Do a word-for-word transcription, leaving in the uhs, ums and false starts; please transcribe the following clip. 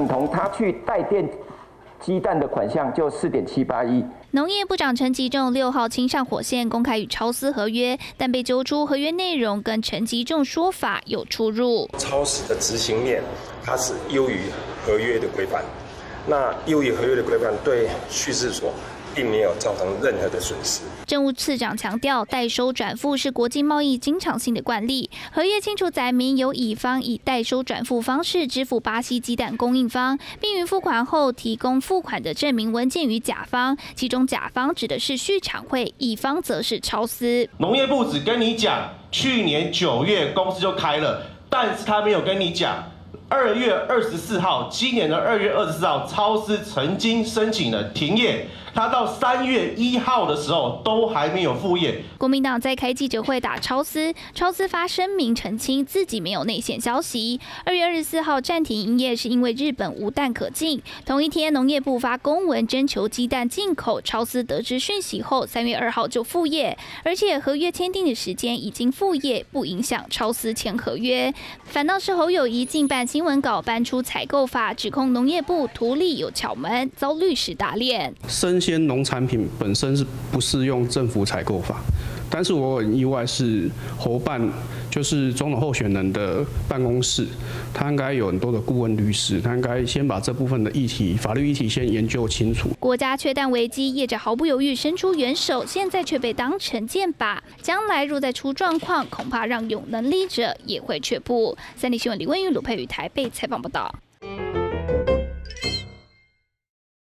同他去代垫鸡蛋的款项就四点七八亿。 农业部长陈吉仲六号亲上火线公开与超思合约，但被揪出合约内容跟陈吉仲说法有出入。 超思的执行面，它是优于合约的规范。那优于合约的规范，对叙事所并没有造成任何的损失。 政务次长强调，代收转付是国际贸易经常性的惯例，合约清楚载明由乙方以代收转付方式支付巴西鸡蛋供应方，并于付款后提供付款的证明文件予甲方，其中甲方指的是畜产会，乙方则是超思。 农业部只跟你讲，去年九月公司就开了，但是他没有跟你讲。二月二十四号，今年的二月二十四号，超思曾经申请了停业，他到三月一号的时候都还没有复业。 国民党在开记者会打超思，超思发声明澄清自己没有内线消息。二月二十四号暂停营业是因为日本无蛋可进。同一天，农业部发公文征求鸡蛋进口，超思得知讯息后，三月二号就复业，而且合约签订的时间已经复业，不影响超思签合约。反倒是侯友宜近办新闻稿搬出采购法，指控农业部图利有巧门，遭律师打脸。 生鲜农产品本身是不适用政府采购法，但是我很意外是侯办就是总统候选人的办公室，他应该有很多的顾问律师，他应该先把这部分的议题、法律议题先研究清楚。 国家缺蛋危机，业者毫不犹豫伸出援手，现在却被当成箭靶，将来若再出状况，恐怕让有能力者也会却步。三立新闻李文宇、鲁佩宇台北采访报道。